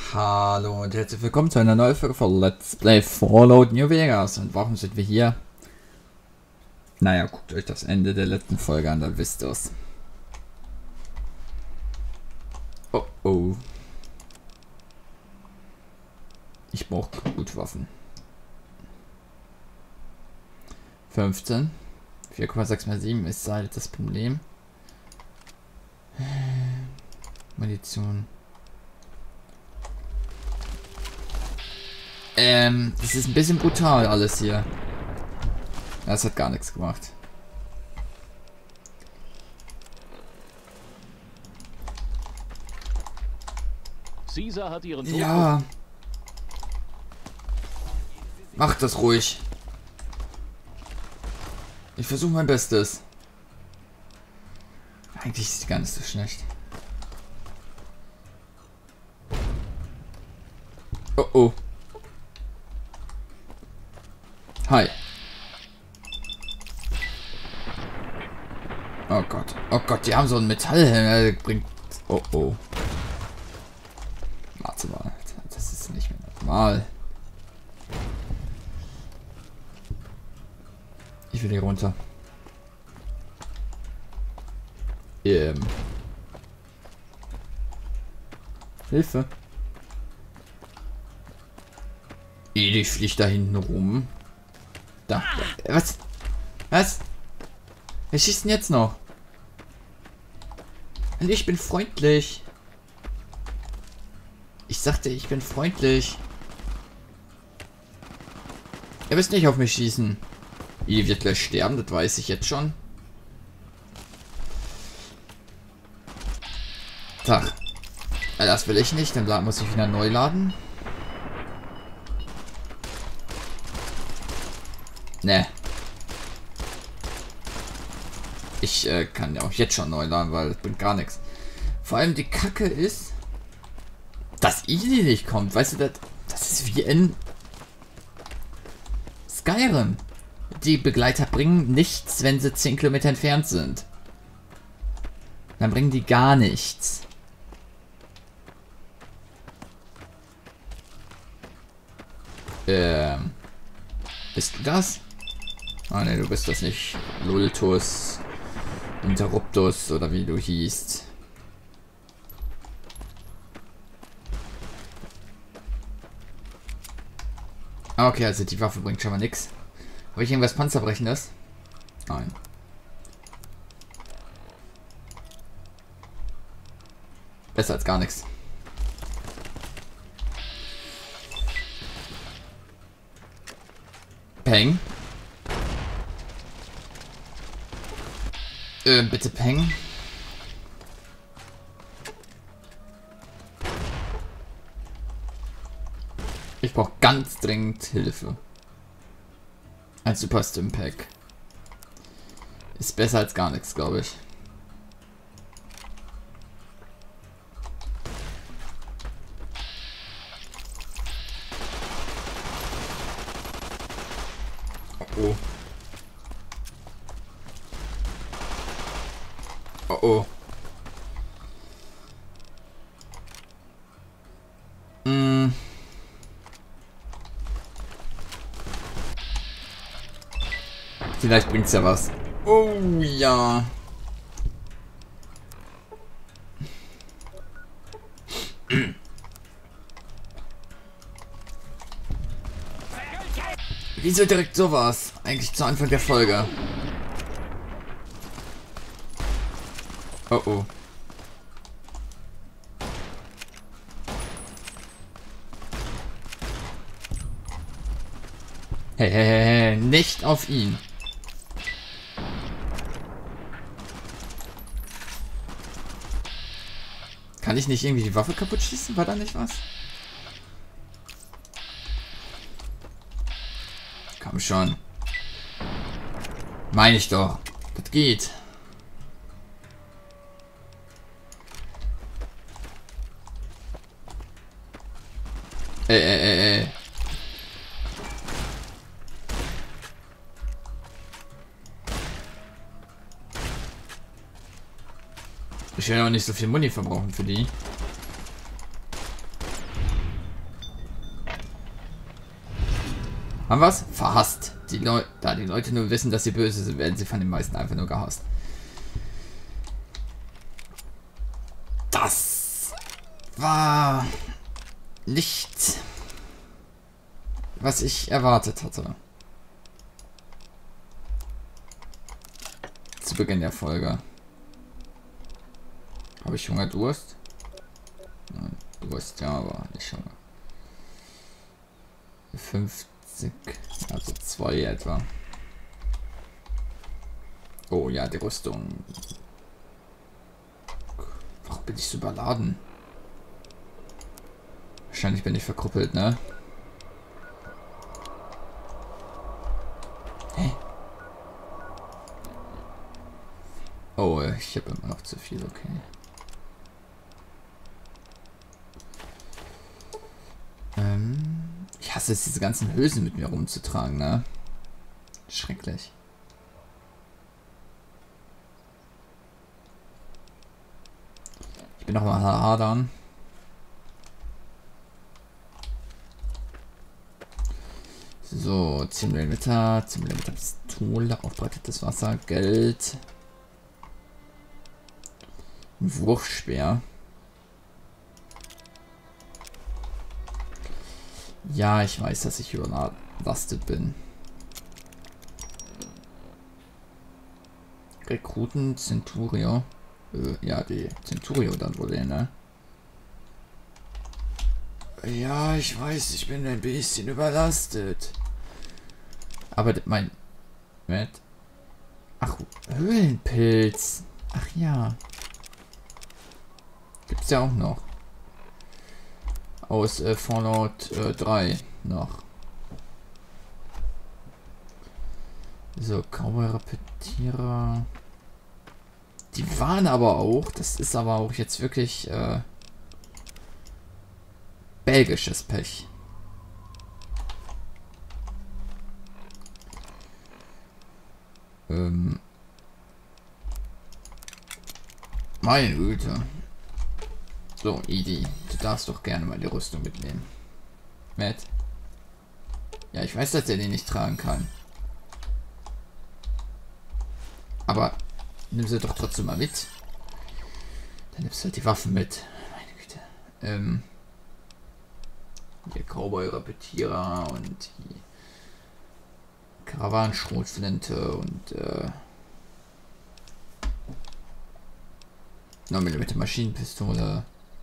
Hallo und herzlich willkommen zu einer neuen Folge von Let's Play Fallout New Vegas. Und warum sind wir hier? Naja, guckt euch das Ende der letzten Folge an, dann wisst ihr es. Oh oh. Ich brauche gut Waffen. 15. 4,6 mal 7 ist halt das Problem. Munition. Das ist ein bisschen brutal alles hier. Das hat gar nichts gemacht. Caesar hat ihren Tod. Ja. Macht das ruhig. Ich versuche mein Bestes. Eigentlich ist es gar nicht so schlecht. Oh oh. Hi. Oh Gott. Oh Gott, die haben so einen Metallhelm. Der bringt... Oh oh. Warte mal. Das ist nicht mehr normal. Ich will hier runter. Hilfe. Die fliegt da hinten rum. Da. Was? Was? Wer schießt denn jetzt noch? Und ich bin freundlich. Ich sagte, ich bin freundlich. Ihr müsst nicht auf mich schießen. Ihr wird gleich sterben, das weiß ich jetzt schon. Tag. Das will ich nicht, dann muss ich wieder neu laden. Ne. Ich kann ja auch jetzt schon neu laden, weil das bringt gar nichts. Vor allem die Kacke ist, dass Easy nicht kommt. Weißt du, das ist wie in Skyrim. Die Begleiter bringen nichts, wenn sie 10 Kilometer entfernt sind. Dann bringen die gar nichts. Bist du das? Ah ne, du bist das nicht. Lultus Interruptus oder wie du hießt. Okay, also die Waffe bringt schon mal nichts. Habe ich irgendwas Panzerbrechendes? Nein. Besser als gar nichts. Peng. Bitte Peng. Ich brauche ganz dringend Hilfe. Ein Super Stim Pack. Ist besser als gar nichts, glaube ich. Oh. Oh oh. Hm. Vielleicht bringt's ja was. Oh ja. Wieso direkt sowas? Eigentlich zu Anfang der Folge. Oh oh. Hey, hey, hey, hey, nicht auf ihn. Kann ich nicht irgendwie die Waffe kaputt schießen? War da nicht was? Komm schon. Meine ich doch. Das geht. Ey. Ich will auch nicht so viel Muni verbrauchen für die. Haben wir's? Verhasst. Da die Leute nur wissen, dass sie böse sind, werden sie von den meisten einfach nur gehasst. Das war nicht, was ich erwartet hatte. Zu Beginn der Folge. Habe ich Hunger, Durst? Nein, Durst, ja, aber nicht Hunger. 50, also 2 etwa. Oh ja, die Rüstung. Warum bin ich so überladen? Wahrscheinlich bin ich verkrüppelt, ne? Hä? Oh, ich habe immer noch zu viel, okay. Ich hasse es, diese ganzen Hülsen mit mir rumzutragen, ne? Schrecklich. Ich bin noch mal hadern. So, 10 mm, 10 mm Pistole, aufbereitetes Wasser, Geld. Ein Wurfspeer. Ja, ich weiß, dass ich überlastet bin. Rekruten Centurio. Ja, die Centurio dann wohl, ne? Ja, ich weiß, ich bin ein bisschen überlastet. Aber mein... Ach, Höhlenpilz. Ach ja. Gibt's ja auch noch. Aus Fallout 3 noch. So, Cowboy-Repetierer. Die waren aber auch, das ist aber auch jetzt wirklich belgisches Pech. Meine Güte. So, Edie, du darfst doch gerne mal die Rüstung mitnehmen. Matt. Ja, ich weiß, dass er den nicht tragen kann. Aber nimm sie doch trotzdem mal mit. Dann nimmst du halt die Waffen mit. Meine Güte. Hier Cowboy-Repetierer und die Karawanenschrotflinte und 9 mm Maschinenpistole.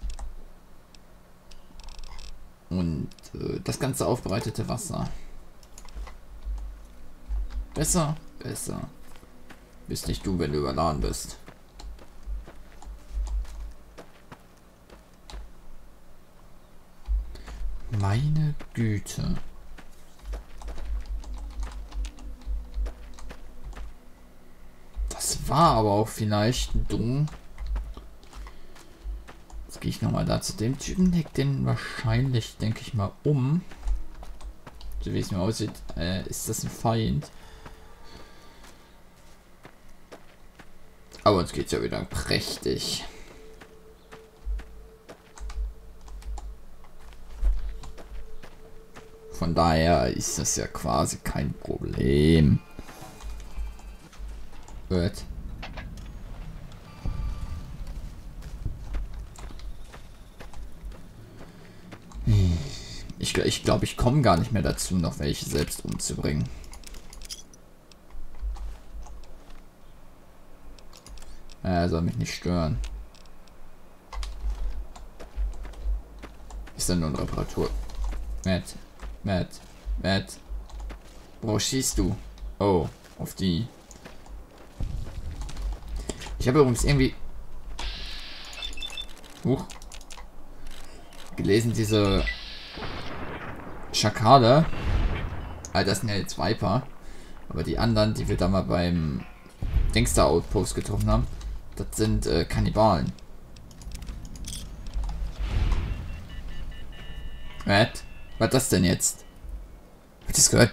Und das ganze aufbereitete Wasser. Besser, besser. Bist nicht du, wenn du überladen bist. Meine Güte. Das war aber auch vielleicht dumm. Jetzt gehe ich nochmal da zu dem Typen, leg den wahrscheinlich, denke ich mal, um. So wie es mir aussieht, ist das ein Feind. Aber uns geht's ja wieder prächtig. Von daher ist das ja quasi kein Problem. Gut. Ich glaube, ich komme gar nicht mehr dazu, noch welche selbst umzubringen. Er soll mich nicht stören. Ist dann nur eine Reparatur. Matt. Wo schießt du? Oh, auf die. Ich habe übrigens irgendwie gelesen, diese Schakale. Das sind ja jetzt Viper. Aber die anderen, die wir da mal beim Dingster Outpost getroffen haben, das sind Kannibalen. Was? Was ist das denn jetzt? Hat das gehört?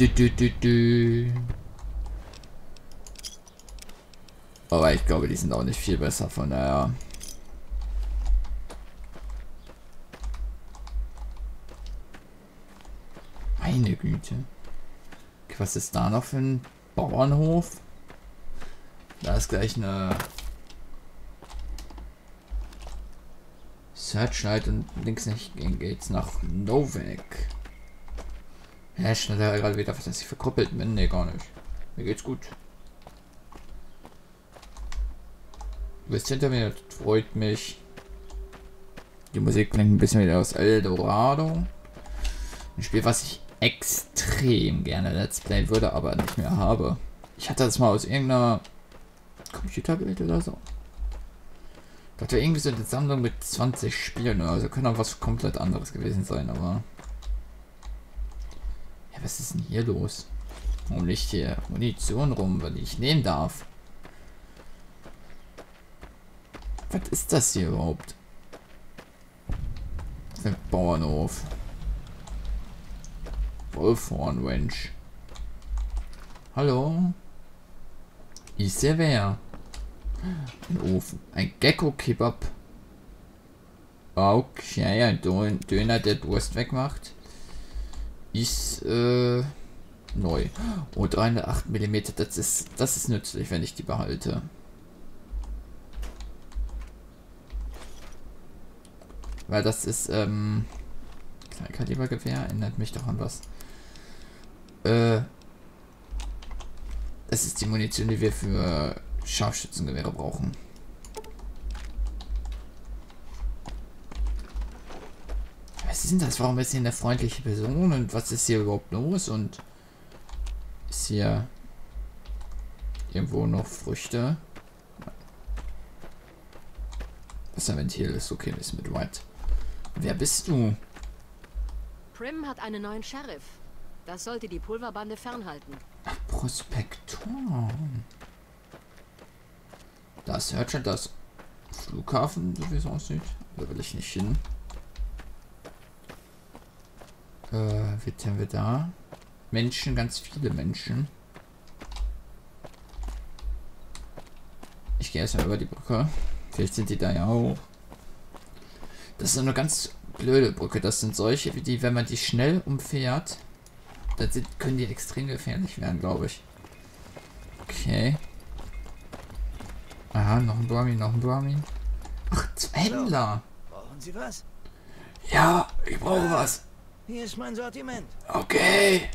Aber ich glaube, die sind auch nicht viel besser, von daher. Meine Güte. Was ist da noch für ein Bauernhof? Da ist gleich eine Searchlight und links nicht geht's nach Novak. Ja, schnell gerade wieder, dass ich verkrüppelt bin. Nee, gar nicht. Mir geht's gut. Du bist hinter mir, das freut mich. Die Musik klingt ein bisschen wieder aus Eldorado. Ein Spiel, was ich extrem gerne Let's Play würde, aber nicht mehr habe. Ich hatte das mal aus irgendeiner Computerbild oder so. Das war irgendwie so eine Sammlung mit 20 Spielen, also kann auch was komplett anderes gewesen sein, aber... Ja, was ist denn hier los? Warum liegt hier Munition rum, weil ich nehmen darf? Was ist das hier überhaupt? Für ein Bauernhof. Wolfhorn Ranch. Hallo? Ist der wer? Ein Ofen. Ein Gecko-Kebab. Okay, ein Döner, der Durst wegmacht. Ist neu. Oh, 308 mm. Das ist nützlich, wenn ich die behalte. Weil das ist Kleinkalibergewehr. Erinnert mich doch an was. Das ist die Munition, die wir für Scharfschützengewehre brauchen. Was ist denn das? Warum ist hier eine freundliche Person? Und was ist hier überhaupt los? Und ist hier irgendwo noch Früchte? Wasserventil ist okay, ist mit White. Wer bist du? Prim hat einen neuen Sheriff. Das sollte die Pulverbande fernhalten. Ach, Prospektor. Das hört schon das Flughafen, so wie es aussieht. Da will ich nicht hin. Wie haben wir da? Menschen, ganz viele Menschen. Ich gehe erstmal über die Brücke. Vielleicht sind die da ja auch. Das ist eine ganz blöde Brücke. Das sind solche, wie die, wenn man die schnell umfährt, dann können die extrem gefährlich werden, glaube ich. Okay. Aha, noch ein Brahmin, noch ein Brahmin. Ach, zwei Händler. Brauchen Sie was? Ja, ich brauche was. Hier ist mein Sortiment. Okay.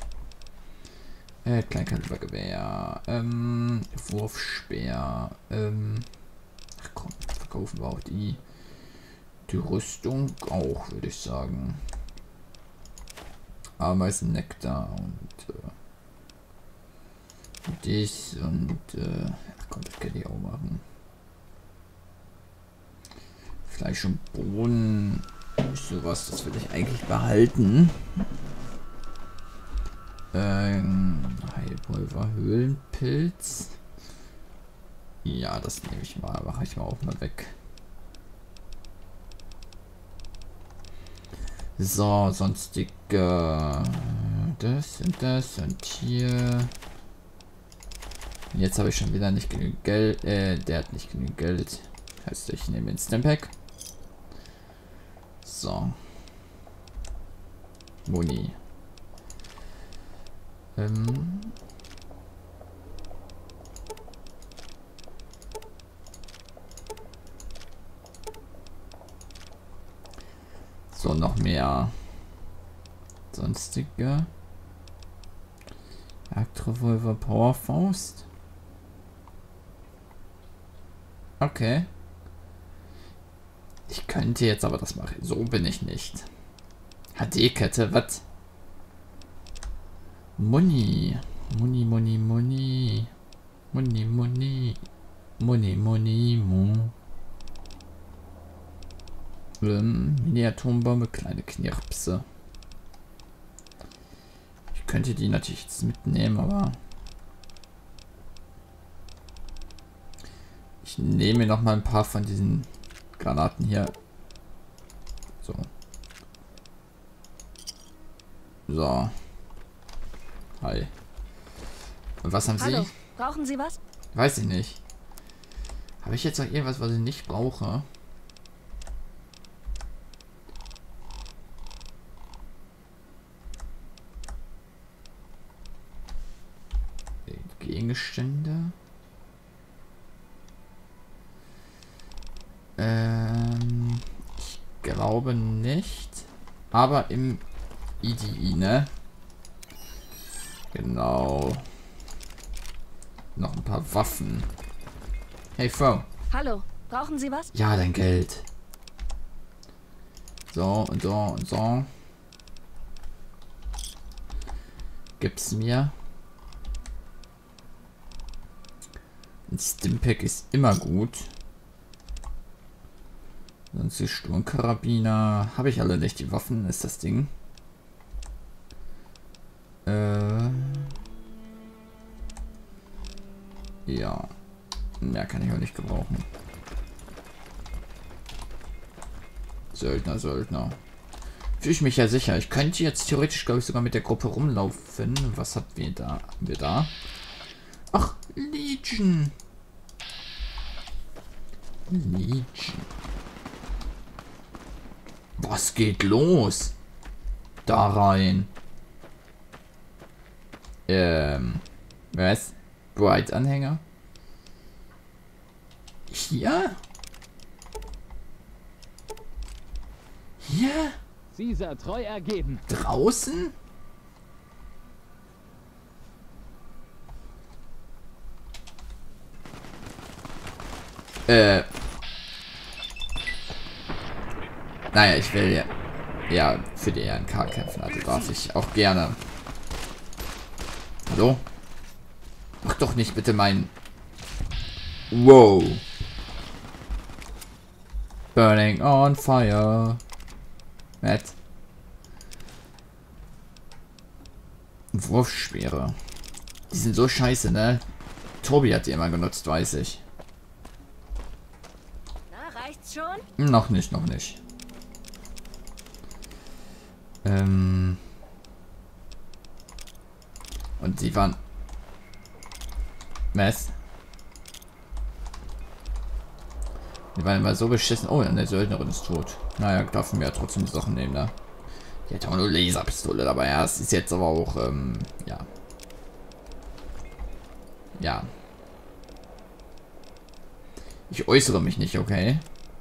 Kleinkalibergewehr. Wurfspeer. Ach komm, verkaufen wir auch die Rüstung auch, würde ich sagen. Ameisennektar und dies und ach komm, das kann ich auch machen. Fleisch und Bohnen, sowas, das will ich eigentlich behalten. Heilpulver, Höhlenpilz. Ja, das nehme ich mal, mache ich mal auch mal weg. So, sonstige. Das und hier. Jetzt habe ich schon wieder nicht genügend Geld. Der hat nicht genügend Geld. Heißt, ich nehme den Stimpack. So. Muni. So, noch mehr sonstige. Jagdrevolver, Powerfaust. Okay. Ich könnte jetzt aber das machen. So bin ich nicht. HD-Kette, was? Muni. Muni, Muni, Muni. Muni, Muni. Muni, Muni, Mu. Mini-Atombombe, kleine Knirpse. Ich könnte die natürlich jetzt mitnehmen, aber ich nehme noch mal ein paar von diesen Granaten hier. So. So. Hi. Und was haben Hallo, Sie? brauchen Sie was? Weiß ich nicht. Habe ich jetzt noch irgendwas, was ich nicht brauche? Gegenstände. Ich glaube nicht. Aber im IDI, ne? Genau. Noch ein paar Waffen. Hey, Frau. Hallo, brauchen Sie was? Ja, dein Geld. So und so und so. Gib's mir. Ein Stimpack ist immer gut. Sonst die Sturmkarabiner. Habe ich alle nicht. Die Waffen ist das Ding. Ja. Mehr kann ich auch nicht gebrauchen. Söldner. Fühle ich mich ja sicher. Ich könnte jetzt theoretisch, glaube ich, sogar mit der Gruppe rumlaufen. Was haben wir da? Ach, Legion. Was geht los? Da rein. Was? Bright-Anhänger? Hier? Hier? Caesar treu ergeben. Draußen? Naja, ich will ja für die RNK kämpfen, also darf ich auch gerne. Hallo? Mach doch nicht bitte mein... Wow. Burning on fire. Matt. Wurfspeere. Die sind so scheiße, ne? Tobi hat die immer genutzt, weiß ich. Na, reicht's schon? Noch nicht. Und die waren... Was? Die waren immer so beschissen. Oh, eine Söldnerin ist tot. Naja, dürfen wir ja trotzdem die Sachen nehmen, ne? Die hat auch nur Laserpistole dabei. Ja, es ist jetzt aber auch, ja. Ja. Ich äußere mich nicht, okay?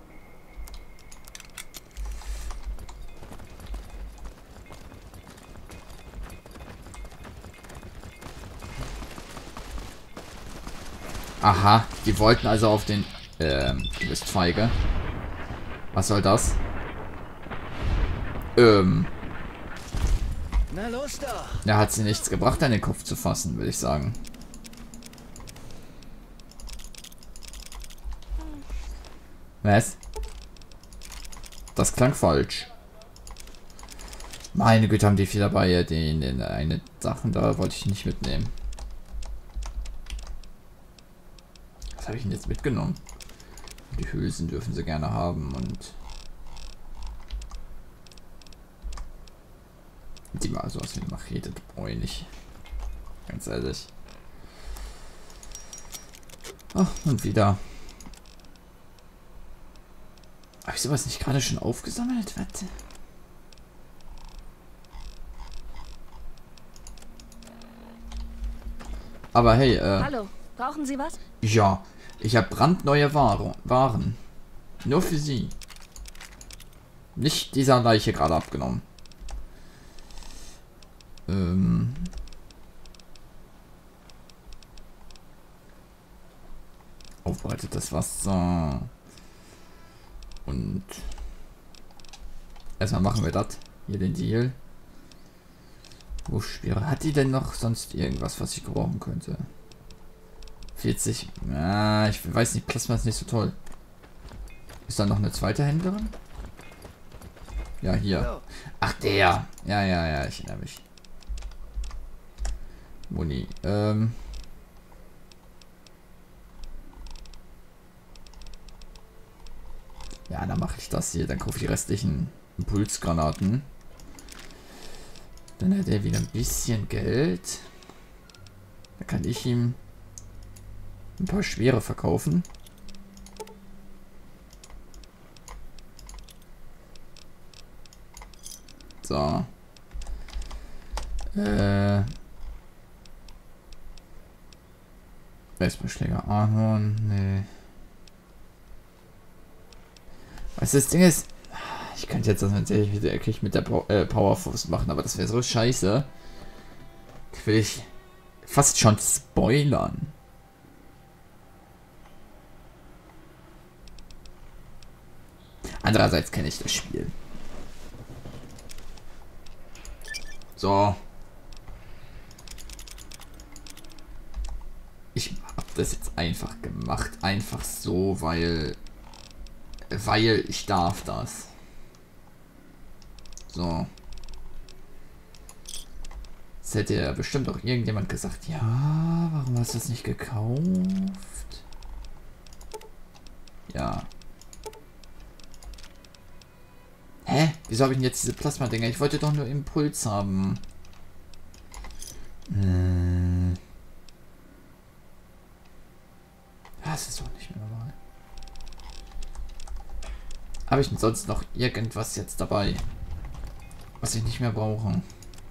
Aha, die wollten also auf den... du bist feige. Was soll das? Na los doch. Da hat sie nichts gebracht, an den Kopf zu fassen, würde ich sagen. Was? Das klang falsch. Meine Güte, haben die viel dabei, den eine Sachen da wollte ich nicht mitnehmen. Was habe ich denn jetzt mitgenommen? Die Hülsen dürfen sie gerne haben und die mal sowas wie eine Machete brauche ich nicht. Ganz ehrlich. Ach, und wieder. Habe ich sowas nicht gerade schon aufgesammelt? Warte. Aber hey, Hallo, brauchen Sie was? ja, ich habe brandneue Waren. Nur für Sie. Nicht dieser Leiche gerade abgenommen. Aufbereitetes Wasser. Und erstmal machen wir das. Hier den Deal. Wurfspeere. Hat die denn noch sonst irgendwas, was ich gebrauchen könnte? 40. Ja, ich weiß nicht, Plasma ist nicht so toll. Ist da noch eine zweite Händlerin? Ja, hier. Ach, der. Ja, ich erinnere mich. Muni. Ja, dann mache ich das hier. Dann kaufe ich die restlichen Impulsgranaten. Dann hat er wieder ein bisschen Geld. Dann kann ich ihm ein paar Schwere verkaufen. So. Baseballschläger, Ahorn, nee. Was das Ding ist, ich könnte jetzt das natürlich wieder wirklich mit der Powerfaust machen, aber das wäre so scheiße. Das will ich fast schon spoilern. Andererseits kenne ich das Spiel. So. Ich habe das jetzt einfach gemacht. Einfach so, weil ich darf das. So. Jetzt hätte ja bestimmt auch irgendjemand gesagt, ja, warum hast du das nicht gekauft? Ja. Hä? Wieso habe ich denn jetzt diese Plasma-Dinger? Ich wollte doch nur Impuls haben. Das ist doch nicht mehr normal. Habe ich denn sonst noch irgendwas jetzt dabei, was ich nicht mehr brauche?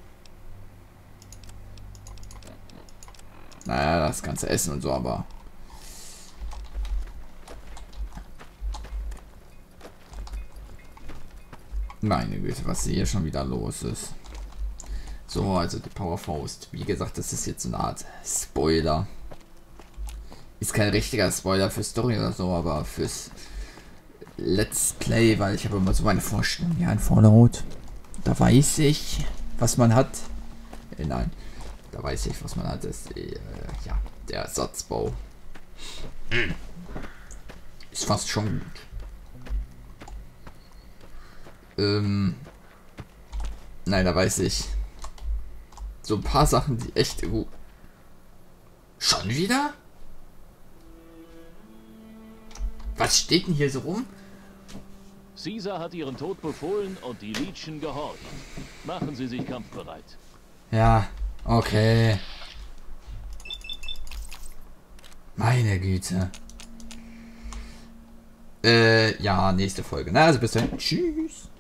Naja, das ganze Essen und so, aber... Meine Güte, was hier schon wieder los ist. So, also die Powerfaust. Wie gesagt, das ist jetzt so eine Art Spoiler. Ist kein richtiger Spoiler für Story oder so, aber fürs Let's Play, weil ich habe immer so meine Vorstellung. Ja, in Fallout, da weiß ich, was man hat. Nein, da weiß ich, was man hat. Das ist ja, der Ersatzbau. Ist fast schon gut. Nein, da weiß ich. So ein paar Sachen, die echt... Schon wieder? Was steht denn hier so rum? Caesar hat ihren Tod befohlen und die Legion gehorcht. Machen Sie sich kampfbereit. Ja, okay. Meine Güte. Ja, nächste Folge. Na, also bis dann. Tschüss.